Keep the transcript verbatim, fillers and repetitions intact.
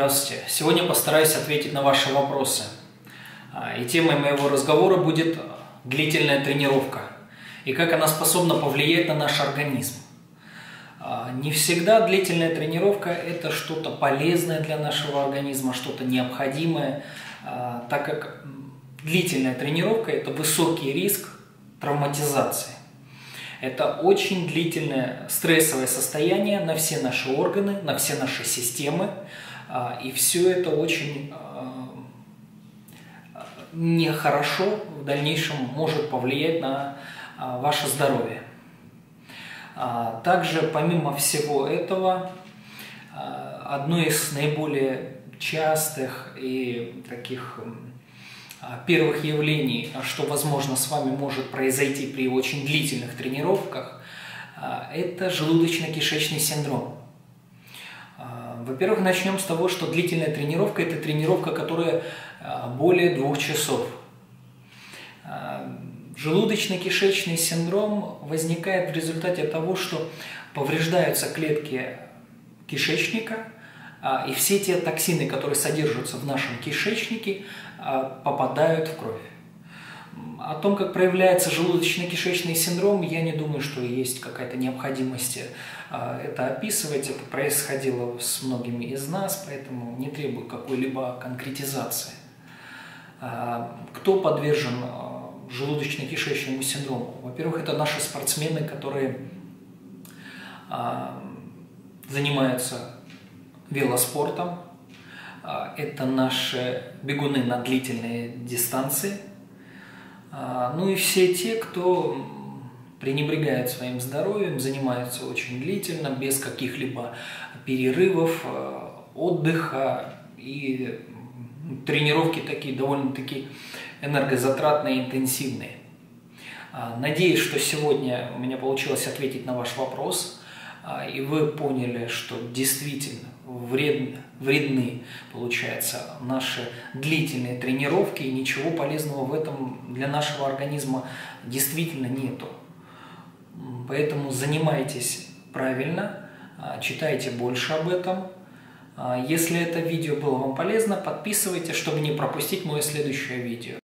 Здравствуйте! Сегодня постараюсь ответить на ваши вопросы. И темой моего разговора будет длительная тренировка и как она способна повлиять на наш организм. Не всегда длительная тренировка – это что-то полезное для нашего организма, что-то необходимое, так как длительная тренировка – это высокий риск травматизации. Это очень длительное стрессовое состояние на все наши органы, на все наши системы. И все это очень нехорошо в дальнейшем может повлиять на ваше здоровье. Также, помимо всего этого, одно из наиболее частых и таких первых явлений, что, возможно, с вами может произойти при очень длительных тренировках, это желудочно-кишечный синдром. Во-первых, начнем с того, что длительная тренировка – это тренировка, которая более двух часов. Желудочно-кишечный синдром возникает в результате того, что повреждаются клетки кишечника, и все те токсины, которые содержатся в нашем кишечнике, попадают в кровь. О том, как проявляется желудочно-кишечный синдром, я не думаю, что есть какая-то необходимость это описывать. Это происходило с многими из нас, поэтому не требует какой-либо конкретизации. Кто подвержен желудочно-кишечному синдрому? Во-первых, это наши спортсмены, которые занимаются велоспортом. Это наши бегуны на длительные дистанции. Ну и все те, кто пренебрегает своим здоровьем, занимаются очень длительно, без каких-либо перерывов, отдыха. И тренировки такие довольно-таки энергозатратные и интенсивные. Надеюсь, что сегодня у меня получилось ответить на ваш вопрос, и вы поняли, что действительно вредны, вредны, получается, наши длительные тренировки, и ничего полезного в этом для нашего организма действительно нету. Поэтому занимайтесь правильно, читайте больше об этом. Если это видео было вам полезно, подписывайтесь, чтобы не пропустить мое следующее видео.